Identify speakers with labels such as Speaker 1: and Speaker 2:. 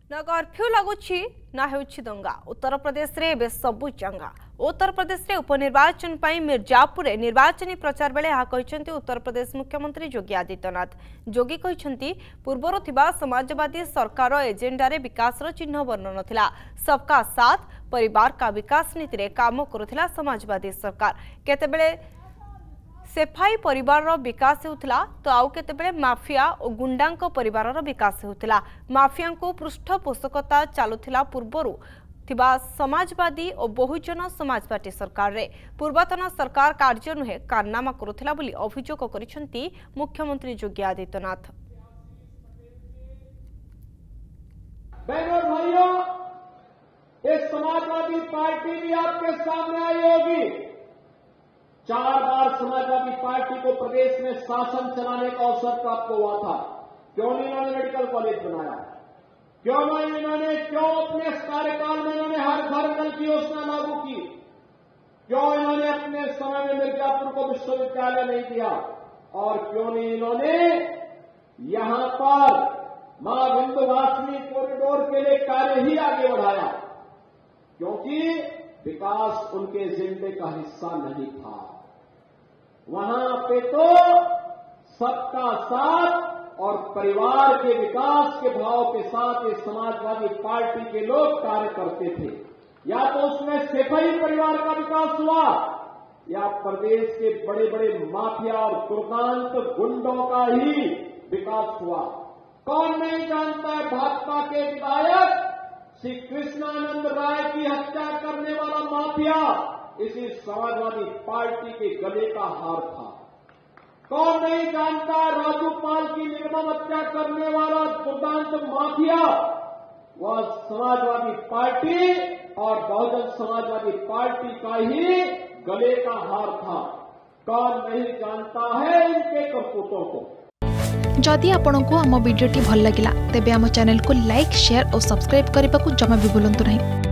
Speaker 1: न कर्फ्यू लगुच ना होउछि दंगा। उत्तर प्रदेश रे बे सबु चंगा। उत्तर प्रदेश रे उपनिर्वाचन पई मिर्जापुर निर्वाचनी प्रचार बेले यह कहते उत्तर प्रदेश मुख्यमंत्री योगी आदित्यनाथ। योगी कहते पूर्वर थिबा समाजवादी सरकार एजेंडा रे विकास चिन्ह वर्ण नथिला। सबका साथ परिवार का विकास नीति रे काम करुथिला समाजवादी सरकार। केतेबेले सेफाई परिवार विकास होता तो आउ केतेबेले माफिया और गुंडा परिवार विकास होता। माफिया को पृष्ठपोषकता चलुथिला पूर्वरु थिबा समाजवादी और बहुजन समाज पार्टी सरकार रे। पूर्वतन सरकार कार्य नुहे कारनामा करुथिला बोली अभियोग करिसेंती मुख्यमंत्री योगी आदित्यनाथ।
Speaker 2: भाइयों, एक समाजवादी पार्टी भी आपके सामने आई होगी। 4 बार समाजवादी पार्टी को प्रदेश में शासन चलाने का अवसर प्राप्त हुआ था। क्यों नहीं इन्होंने मेडिकल कॉलेज बनाया? क्यों अपने कार्यकाल में इन्होंने हर घर नल की योजना लागू की? क्यों इन्होंने अपने समय में मिर्जापुर को विश्वविद्यालय नहीं दिया? और क्यों नहीं इन्होंने यहां पर मां विंध्यवासिनी कॉरिडोर के लिए कार्य ही आगे बढ़ाया? क्योंकि विकास उनके एजेंडे का हिस्सा नहीं था। वहां पे तो सबका साथ और परिवार के विकास के भाव के साथ ये समाजवादी पार्टी के लोग कार्य करते थे। या तो उसमें सेफाई परिवार का विकास हुआ या प्रदेश के बड़े बड़े माफिया और दुर्दांत गुंडों का ही विकास हुआ। कौन नहीं जानता है भाजपा के विधायक श्री कृष्णानंद राय की हत्या करने वाला माफिया इसी समाजवादी पार्टी के गले का हार था। कौन नहीं जानता राजूपाल की निर्मम हत्या करने वाला दुर्दांत माफिया वह समाजवादी पार्टी और बहुजन समाजवादी पार्टी का ही गले का हार था। कौन नहीं जानता है इनके करतूतों को।
Speaker 3: जदि आपंक आम भिडी भल लगा तेब आम चैनल को लाइक, शेयर और सब्सक्राइब करने को जमा भी भूलु नहीं।